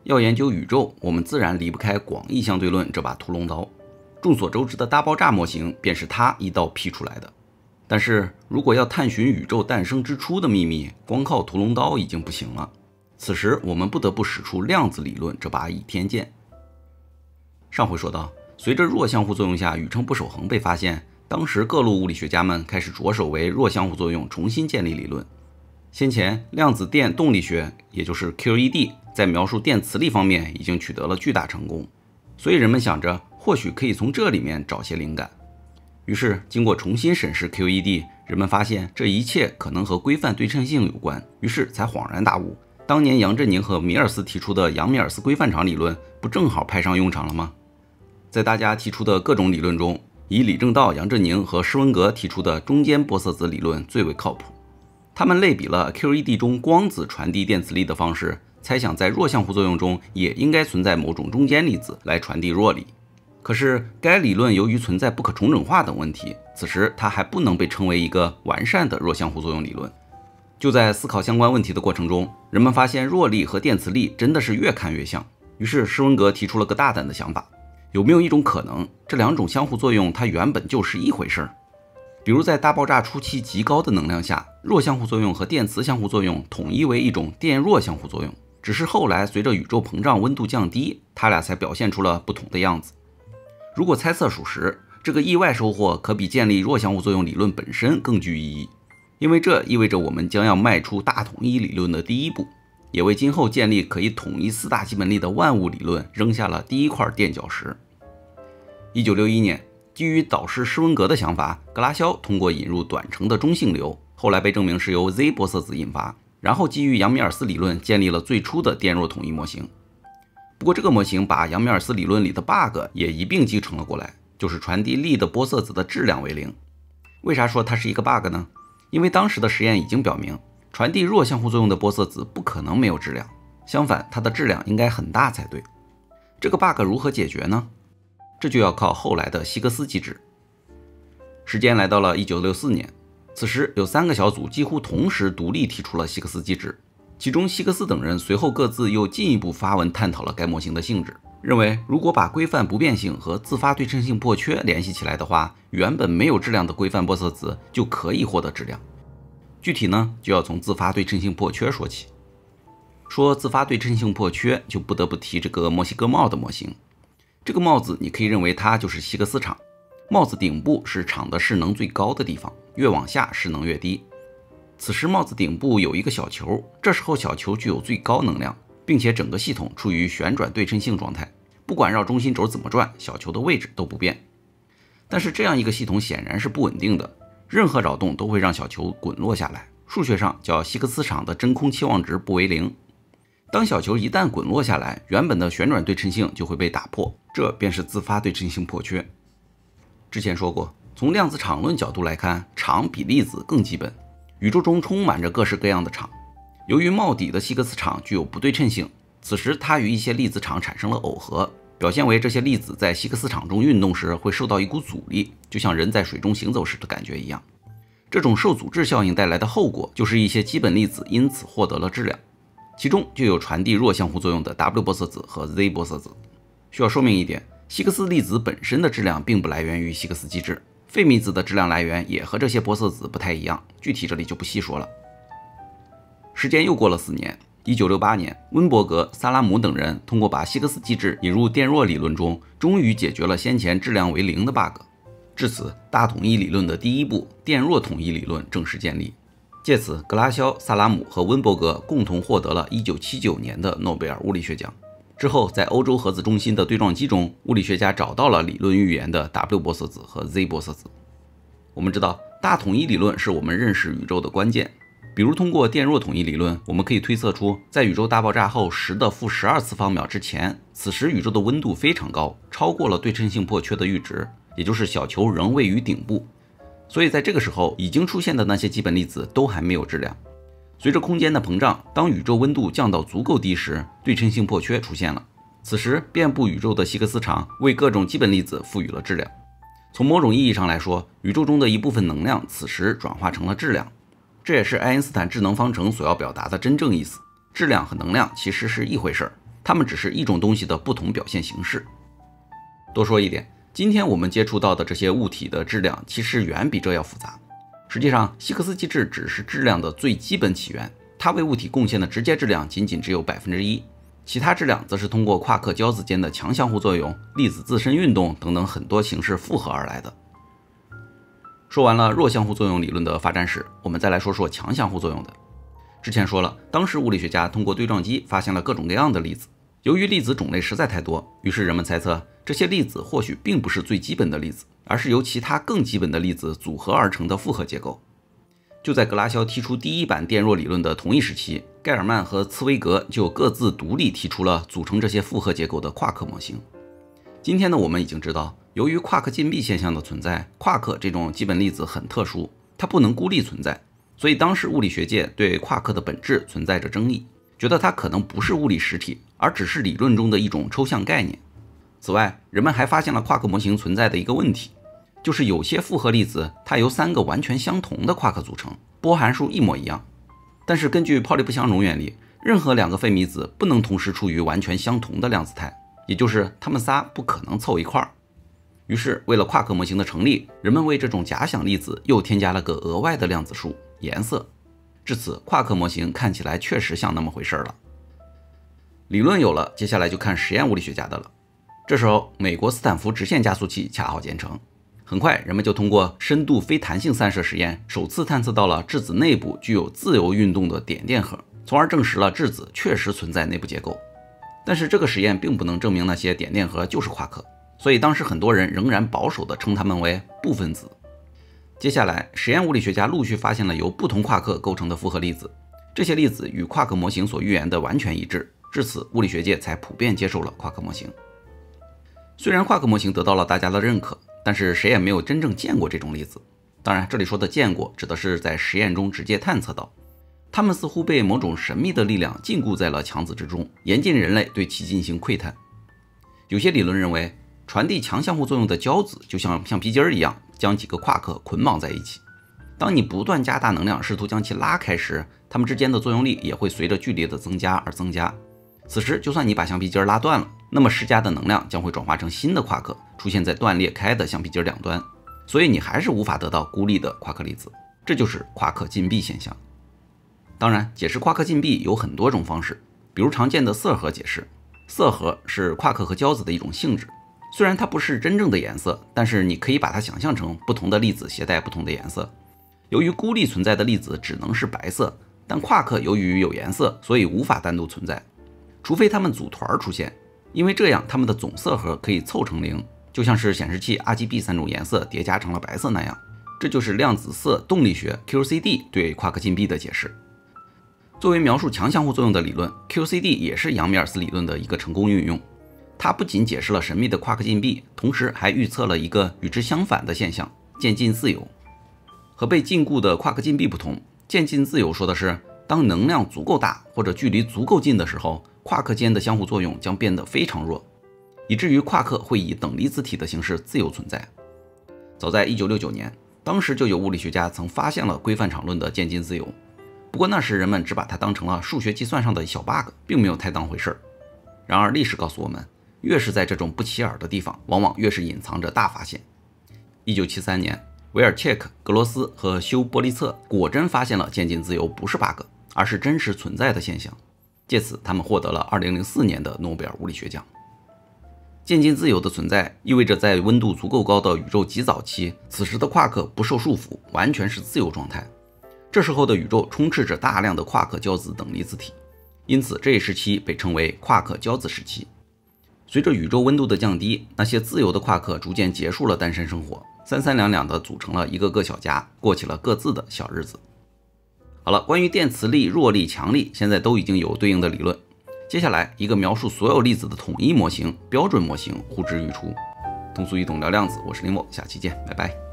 要研究宇宙，我们自然离不开广义相对论这把屠龙刀。众所周知的大爆炸模型便是它一刀劈出来的。但是如果要探寻宇宙诞生之初的秘密，光靠屠龙刀已经不行了。此时我们不得不使出量子理论这把倚天剑。上回说到，随着弱相互作用下宇称不守恒被发现，当时各路物理学家们开始着手为弱相互作用重新建立理论。先前量子电动力学，也就是 QED， 在描述电磁力方面已经取得了巨大成功，所以人们想着或许可以从这里面找些灵感。于是经过重新审视 QED， 人们发现这一切可能和规范对称性有关，于是才恍然大悟，当年杨振宁和米尔斯提出的杨米尔斯规范场理论不正好派上用场了吗？在大家提出的各种理论中，以李政道、杨振宁和施文格提出的中间玻色子理论最为靠谱。他们类比了 QED 中光子传递电磁力的方式，猜想在弱相互作用中也应该存在某种中间粒子来传递弱力。可是该理论由于存在不可重整化等问题，此时它还不能被称为一个完善的弱相互作用理论。就在思考相关问题的过程中，人们发现弱力和电磁力真的是越看越像。于是施文格提出了个大胆的想法，有没有一种可能，这两种相互作用它原本就是一回事儿？比如在大爆炸初期极高的能量下，弱相互作用和电磁相互作用统一为一种电弱相互作用，只是后来随着宇宙膨胀温度降低，它俩才表现出了不同的样子。如果猜测属实，这个意外收获可比建立弱相互作用理论本身更具意义，因为这意味着我们将要迈出大统一理论的第一步，也为今后建立可以统一四大基本力的万物理论扔下了第一块垫脚石。1961年，基于导师施文格的想法，格拉肖通过引入短程的中性流，后来被证明是由 Z 玻色子引发，然后基于杨米尔斯理论建立了最初的电弱统一模型。不过这个模型把杨米尔斯理论里的 bug 也一并继承了过来，就是传递力的玻色子的质量为0。为啥说它是一个 bug 呢？因为当时的实验已经表明，传递弱相互作用的玻色子不可能没有质量，相反它的质量应该很大才对。这个 bug 如何解决呢？这就要靠后来的希格斯机制。时间来到了1964年，此时有3个小组几乎同时独立提出了希格斯机制，其中希格斯等人随后各自又进一步发文探讨了该模型的性质，认为如果把规范不变性和自发对称性破缺联系起来的话，原本没有质量的规范玻色子就可以获得质量。具体呢，就要从自发对称性破缺说起。说自发对称性破缺，就不得不提这个墨西哥帽的模型。这个帽子你可以认为它就是希格斯场，帽子顶部是场的势能最高的地方，越往下势能越低。此时帽子顶部有一个小球，这时候小球具有最高能量，并且整个系统处于旋转对称性状态，不管绕中心轴怎么转，小球的位置都不变。但是这样一个系统显然是不稳定的，任何扰动都会让小球滚落下来，数学上叫希格斯场的真空期望值不为0。当小球一旦滚落下来，原本的旋转对称性就会被打破，这便是自发对称性破缺。之前说过，从量子场论角度来看，场比粒子更基本，宇宙中充满着各式各样的场。由于帽底的希格斯场具有不对称性，此时它与一些粒子场产生了耦合，表现为这些粒子在希格斯场中运动时会受到一股阻力，就像人在水中行走时的感觉一样。这种受阻滞效应带来的后果就是一些基本粒子因此获得了质量，其中就有传递弱相互作用的 W 玻色子和 Z 玻色子。需要说明一点，希格斯粒子本身的质量并不来源于希格斯机制，费米子的质量来源也和这些玻色子不太一样，具体这里就不细说了。时间又过了4年，1968年，温伯格、萨拉姆等人通过把希格斯机制引入电弱理论中，终于解决了先前质量为0的 bug。至此，大统一理论的第一步电弱统一理论正式建立。借此，格拉肖、萨拉姆和温伯格共同获得了1979年的诺贝尔物理学奖。之后，在欧洲核子中心的对撞机中，物理学家找到了理论预言的 W 玻色子和 Z 玻色子。我们知道，大统一理论是我们认识宇宙的关键。比如通过电弱统一理论，我们可以推测出，在宇宙大爆炸后10的负12次方秒之前，此时宇宙的温度非常高，超过了对称性破缺的阈值，也就是小球仍位于顶部。所以在这个时候，已经出现的那些基本粒子都还没有质量。随着空间的膨胀，当宇宙温度降到足够低时，对称性破缺出现了。此时，遍布宇宙的希格斯场为各种基本粒子赋予了质量。从某种意义上来说，宇宙中的一部分能量此时转化成了质量。这也是爱因斯坦质能方程所要表达的真正意思。质量和能量其实是一回事儿， 它们只是一种东西的不同表现形式。多说一点，今天我们接触到的这些物体的质量其实远比这要复杂。实际上，希克斯机制只是质量的最基本起源，它为物体贡献的直接质量仅仅只有1%，其他质量则是通过夸克胶子间的强相互作用、粒子自身运动等等很多形式复合而来的。说完了弱相互作用理论的发展史，我们再来说说强相互作用的。之前说了，当时物理学家通过对撞机发现了各种各样的粒子，由于粒子种类实在太多，于是人们猜测这些粒子或许并不是最基本的粒子，而是由其他更基本的粒子组合而成的复合结构。就在格拉肖提出第一版电弱理论的同一时期，盖尔曼和茨威格就各自独立提出了组成这些复合结构的夸克模型。今天呢，我们已经知道，由于夸克禁闭现象的存在，夸克这种基本粒子很特殊，它不能孤立存在，所以当时物理学界对夸克的本质存在着争议，觉得它可能不是物理实体，而只是理论中的一种抽象概念。此外，人们还发现了夸克模型存在的一个问题，就是有些复合粒子它由3个完全相同的夸克组成，波函数一模一样，但是根据泡利不相容原理，任何2个费米子不能同时处于完全相同的量子态，也就是它们仨不可能凑一块儿。于是为了夸克模型的成立，人们为这种假想粒子又添加了个额外的量子数颜色，至此夸克模型看起来确实像那么回事了。理论有了，接下来就看实验物理学家的了。这时候美国斯坦福直线加速器恰好建成，很快人们就通过深度非弹性散射实验首次探测到了质子内部具有自由运动的点电荷，从而证实了质子确实存在内部结构。但是这个实验并不能证明那些点电荷就是夸克，所以当时很多人仍然保守地称它们为不分子。接下来实验物理学家陆续发现了由不同夸克构成的复合粒子，这些粒子与夸克模型所预言的完全一致，至此物理学界才普遍接受了夸克模型。虽然夸克模型得到了大家的认可，但是谁也没有真正见过这种粒子。当然这里说的见过指的是在实验中直接探测到，它们似乎被某种神秘的力量禁锢在了强子之中，严禁人类对其进行窥探。有些理论认为，传递强相互作用的胶子就像橡皮筋一样，将几个夸克捆绑在一起。当你不断加大能量试图将其拉开时，它们之间的作用力也会随着距离的增加而增加。此时就算你把橡皮筋拉断了，那么施加的能量将会转化成新的夸克，出现在断裂开的橡皮筋两端，所以你还是无法得到孤立的夸克粒子，这就是夸克禁闭现象。当然，解释夸克禁闭有很多种方式，比如常见的色核解释。色核是夸克和胶子的一种性质，虽然它不是真正的颜色，但是你可以把它想象成不同的粒子携带不同的颜色。由于孤立存在的粒子只能是白色，但夸克由于有颜色，所以无法单独存在，除非它们组团出现，因为这样它们的总色核可以凑成0，就像是显示器 RGB 3种颜色叠加成了白色那样。这就是量子色动力学 QCD 对夸克禁闭的解释。作为描述强相互作用的理论， QCD 也是杨米尔斯理论的一个成功运用。它不仅解释了神秘的夸克禁闭，同时还预测了一个与之相反的现象——渐进自由。和被禁锢的夸克禁闭不同，渐进自由说的是，当能量足够大或者距离足够近的时候，夸克间的相互作用将变得非常弱，以至于夸克会以等离子体的形式自由存在。早在1969年，当时就有物理学家曾发现了规范场论的渐进自由，不过那时人们只把它当成了数学计算上的小 bug， 并没有太当回事儿。然而历史告诉我们，越是在这种不起眼的地方，往往越是隐藏着大发现。1973年，维尔切克、格罗斯和休波利策果真发现了渐进自由不是 bug， 而是真实存在的现象，借此他们获得了2004年的诺贝尔物理学奖。渐进自由的存在意味着在温度足够高的宇宙极早期，此时的夸克不受束缚，完全是自由状态。这时候的宇宙充斥着大量的夸克胶子等离子体，因此这一时期被称为夸克胶子时期。随着宇宙温度的降低，那些自由的夸克逐渐结束了单身生活，三三两两地组成了一个个小家，过起了各自的小日子。好了，关于电磁力、弱力、强力，现在都已经有对应的理论。接下来，一个描述所有粒子的统一模型——标准模型呼之欲出。通俗易懂聊量子，我是林某，下期见，拜拜。